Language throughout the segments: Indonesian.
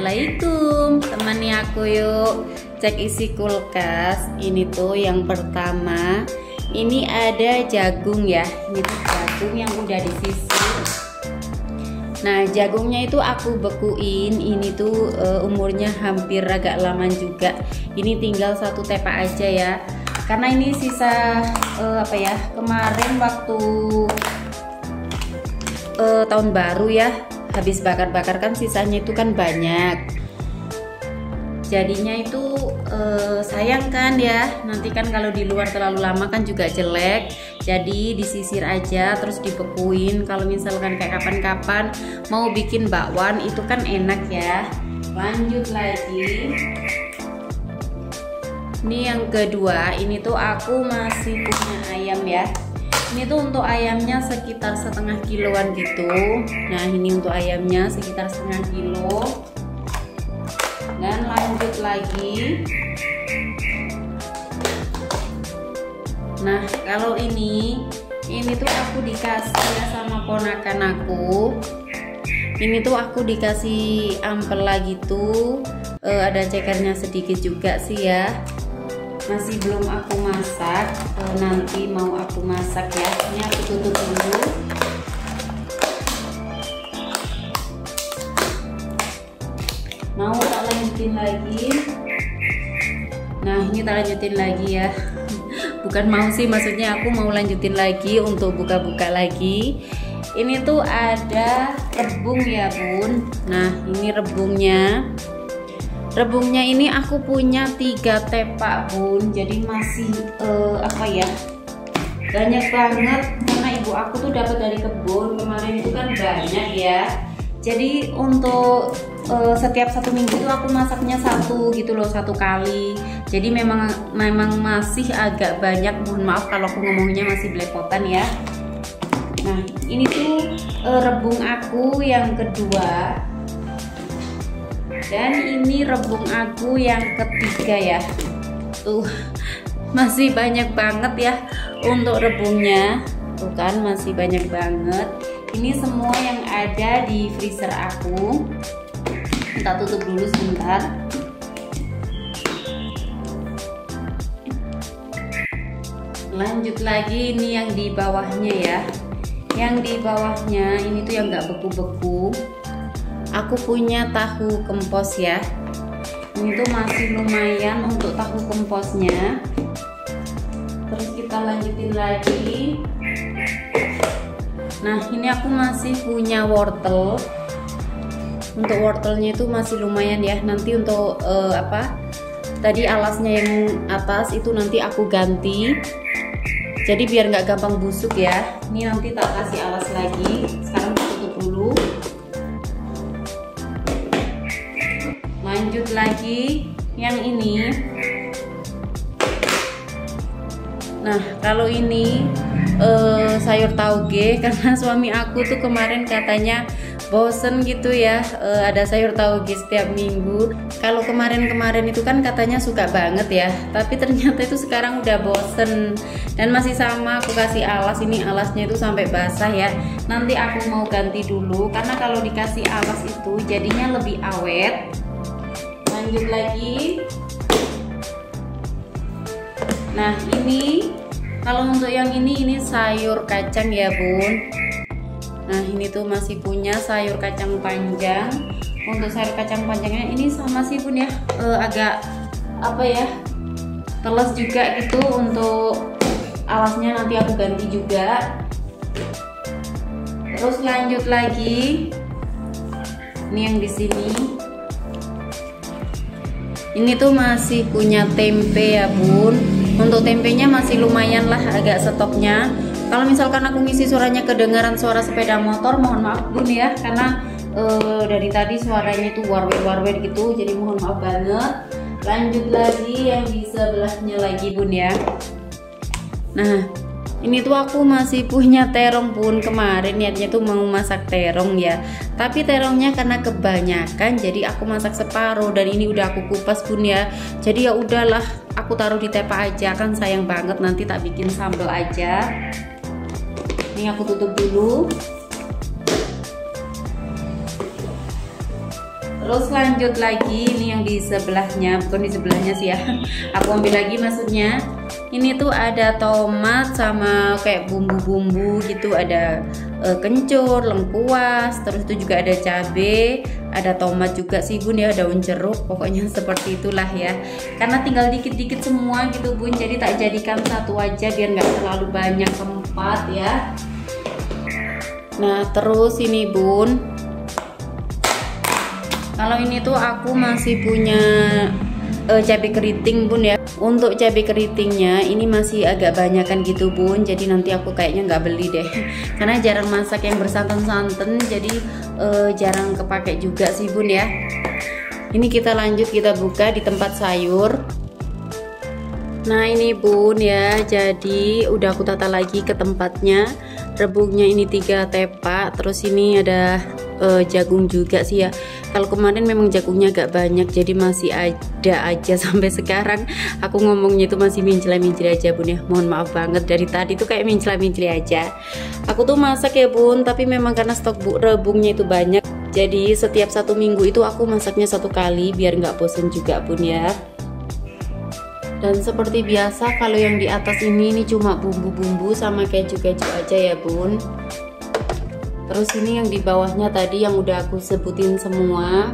Assalamualaikum, temani aku yuk cek isi kulkas. Ini tuh yang pertama, ini ada jagung ya. Ini tuh jagung yang udah disisir. Nah, jagungnya itu aku bekuin. Ini tuh umurnya hampir agak lama juga. Ini tinggal 1 tepak aja ya. Karena ini sisa kemarin waktu tahun baru ya, habis bakar-bakar kan sisanya itu kan banyak. Jadinya itu sayang kan ya, nanti kan kalau di luar terlalu lama kan juga jelek. Jadi disisir aja terus dibekuin. Kalau misalkan kayak kapan-kapan mau bikin bakwan itu kan enak ya. Lanjut lagi. Ini yang kedua, ini tuh aku masih punya ayam ya. Ini tuh untuk ayamnya sekitar 1/2 kiloan gitu. Nah, ini untuk ayamnya sekitar 1/2 kilo. Dan lanjut lagi. Nah, kalau ini tuh aku dikasih ya sama ponakan aku. Ini tuh aku dikasih ampela gitu. Ada cekernya sedikit juga sih ya. Masih belum aku masak, nanti mau aku masak ya. Ini aku tutup dulu. Mau tak lanjutin lagi. Nah, ini tak lanjutin lagi ya. Bukan mau sih, maksudnya aku mau lanjutin lagi untuk buka-buka lagi. Ini tuh ada rebung ya bun. Nah, ini rebungnya. Rebungnya ini aku punya 3 tepak bun, jadi masih banyak banget karena ibu aku tuh dapat dari kebun kemarin itu kan banyak ya. Jadi untuk setiap 1 minggu itu aku masaknya 1 gitu loh, 1 kali. Jadi memang masih agak banyak, mohon maaf kalau aku ngomongnya masih belepotan ya. Nah, ini tuh rebung aku yang kedua. Dan ini rebung aku yang ketiga ya. Tuh masih banyak banget ya untuk rebungnya. Tuh kan masih banyak banget. Ini semua yang ada di freezer aku. Kita tutup dulu sebentar. Lanjut lagi, ini yang di bawahnya ya. Yang di bawahnya ini tuh yang nggak beku-beku. Aku punya tahu kempos ya. Ini tuh masih lumayan untuk tahu kemposnya. Terus kita lanjutin lagi. Nah, ini aku masih punya wortel. Untuk wortelnya itu masih lumayan ya. Nanti untuk tadi alasnya yang atas itu nanti aku ganti. Jadi biar nggak gampang busuk ya. Ini nanti tak kasih alas lagi. Sekarang tutup dulu. Lanjut lagi yang ini. Nah, kalau ini sayur tauge karena suami aku tuh kemarin katanya bosen gitu ya, ada sayur tauge setiap minggu. Kalau kemarin itu kan katanya suka banget ya, tapi ternyata itu sekarang udah bosen. Dan masih sama, aku kasih alas, ini alasnya itu sampai basah ya. Nanti aku mau ganti dulu karena kalau dikasih alas itu jadinya lebih awet. Lanjut lagi. Nah, ini kalau untuk yang ini sayur kacang ya bun. Nah, ini tuh masih punya sayur kacang panjang. Untuk sayur kacang panjangnya ini sama sih bun ya, agak teles juga gitu. Untuk alasnya nanti aku ganti juga. Terus lanjut lagi. Ini yang di sini. Ini tuh masih punya tempe ya bun. Untuk tempenya masih lumayan lah, agak stoknya. Kalau misalkan aku ngisi suaranya kedengaran suara sepeda motor, mohon maaf bun ya. Karena dari tadi suaranya tuh warwet gitu, jadi mohon maaf banget. Lanjut lagi yang di sebelahnya lagi bun ya. Nah, ini tuh aku masih punya terong bun. Kemarin niatnya tuh mau masak terong ya, tapi terongnya karena kebanyakan jadi aku masak separuh. Dan ini udah aku kupas bun ya. Jadi ya udahlah, aku taruh di tepak aja, kan sayang banget, nanti tak bikin sambal aja. Ini aku tutup dulu. Terus lanjut lagi, ini yang di sebelahnya, bukan di sebelahnya sih ya. Aku ambil lagi maksudnya. Ini tuh ada tomat sama kayak bumbu-bumbu gitu, ada kencur, lengkuas, terus itu juga ada cabe, ada tomat juga sih bun ya, daun jeruk, pokoknya seperti itulah ya. Karena tinggal dikit-dikit semua gitu bun, jadi tak jadikan satu aja biar nggak terlalu banyak tempat ya. Nah terus ini bun, kalau ini tuh aku masih punya cabai keriting bun ya. Untuk cabai keritingnya ini masih agak banyakan gitu bun, jadi nanti aku kayaknya nggak beli deh karena jarang masak yang bersantan-santan, jadi jarang kepake juga sih bun ya. Ini kita lanjut, kita buka di tempat sayur. Nah ini bun ya, jadi udah aku tata lagi ke tempatnya. Rebungnya ini 3 tepak, terus ini ada jagung juga sih ya. Kalau kemarin memang jagungnya agak banyak, jadi masih ada aja sampai sekarang. Aku ngomongnya itu masih mincla-mincli aja bun ya, mohon maaf banget, dari tadi tuh kayak mincla-mincli aja. Aku tuh masak ya bun, tapi memang karena stok rebungnya itu banyak, jadi setiap 1 minggu itu aku masaknya 1 kali biar nggak bosen juga bun ya. Dan seperti biasa kalau yang di atas ini cuma bumbu-bumbu sama keju-keju aja ya bun. Terus ini yang di bawahnya tadi yang udah aku sebutin semua.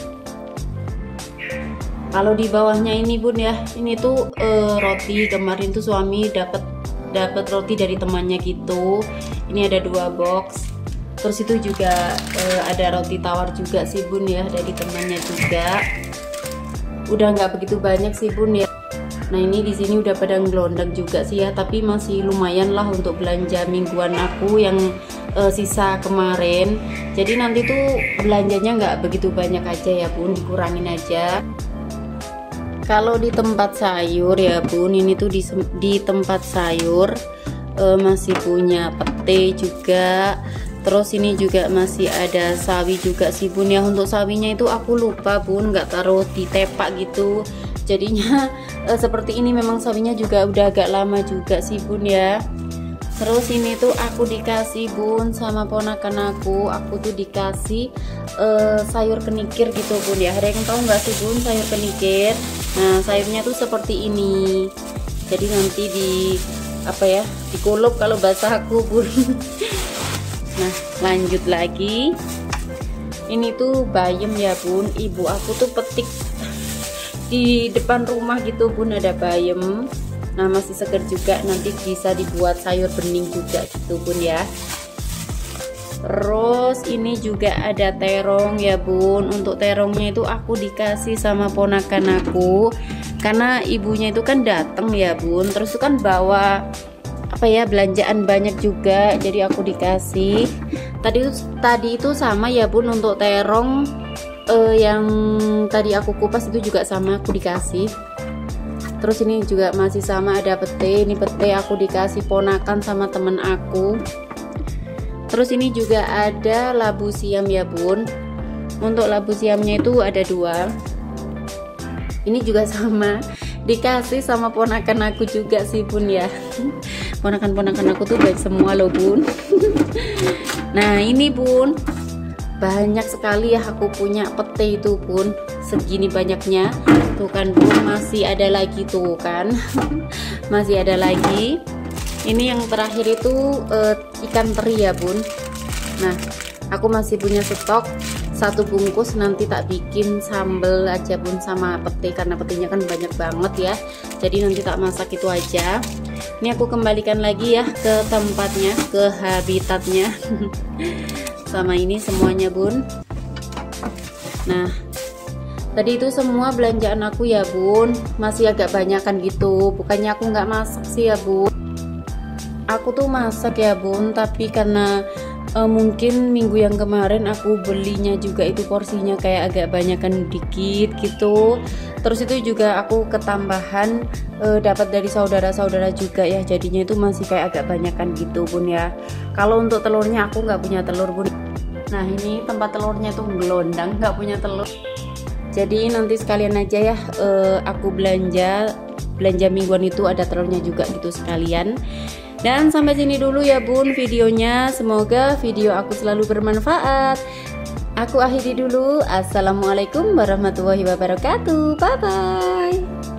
Kalau di bawahnya ini bun ya, ini tuh roti, kemarin tuh suami dapat roti dari temannya gitu. Ini ada 2 box. Terus itu juga ada roti tawar juga sih bun ya, dari temannya juga. Udah nggak begitu banyak sih bun ya. Nah ini di sini udah pada ngelondang juga sih ya, tapi masih lumayan lah untuk belanja mingguan aku yang sisa kemarin. Jadi nanti tuh belanjanya nggak begitu banyak aja ya bun, dikurangin aja. Kalau di tempat sayur ya bun, ini tuh di tempat sayur masih punya pete juga. Terus ini juga masih ada sawi juga sih bun ya. Untuk sawinya itu aku lupa bun, nggak taruh di tepak gitu, jadinya seperti ini. Memang sawinya juga udah agak lama juga sih bun ya. Terus ini tuh aku dikasih bun sama ponakan aku tuh dikasih sayur kenikir gitu bun ya. Ada yang tahu nggak sih bun sayur kenikir? Nah sayurnya tuh seperti ini, jadi nanti dikulup kalau bahasa aku bun. Nah lanjut lagi, ini tuh bayam ya bun, ibu aku tuh petik di depan rumah gitu bun, ada bayam. Nah masih segar juga, nanti bisa dibuat sayur bening juga gitu bun ya. Terus ini juga ada terong ya bun. Untuk terongnya itu aku dikasih sama ponakan aku, karena ibunya itu kan datang ya bun, terus itu kan bawa belanjaan banyak juga, jadi aku dikasih. Tadi itu sama ya bun, untuk terong yang tadi aku kupas itu juga sama aku dikasih. Terus ini juga masih sama, ada pete. Ini pete aku dikasih ponakan sama temen aku. Terus ini juga ada labu siam ya bun. Untuk labu siamnya itu ada 2. Ini juga sama, dikasih sama ponakan aku juga sih bun ya. Ponakan-ponakan aku tuh baik semua loh bun. Nah ini bun, banyak sekali ya aku punya pete itu bun, segini banyaknya. Tuh kan bun, masih ada lagi tuh kan. Masih ada lagi. Ini yang terakhir itu ikan teri ya bun. Nah aku masih punya stok 1 bungkus, nanti tak bikin sambal aja bun sama pete, karena petenya kan banyak banget ya, jadi nanti tak masak itu aja. Ini aku kembalikan lagi ya ke tempatnya, ke habitatnya. Sama ini semuanya bun. Nah tadi itu semua belanjaan aku ya bun, masih agak banyakan gitu. Bukannya aku nggak masak sih ya bun, aku tuh masak ya bun, tapi karena mungkin minggu yang kemarin aku belinya juga itu porsinya kayak agak banyakan dikit gitu. Terus itu juga aku ketambahan dapat dari saudara-saudara juga ya, jadinya itu masih kayak agak banyakan gitu bun ya. Kalau untuk telurnya aku nggak punya telur bun. Nah ini tempat telurnya tuh gelondang, nggak punya telur. Jadi nanti sekalian aja ya aku belanja mingguan itu ada telurnya juga gitu sekalian. Dan sampai sini dulu ya bun videonya, semoga video aku selalu bermanfaat. Aku akhiri dulu. Assalamualaikum warahmatullahi wabarakatuh. Bye bye.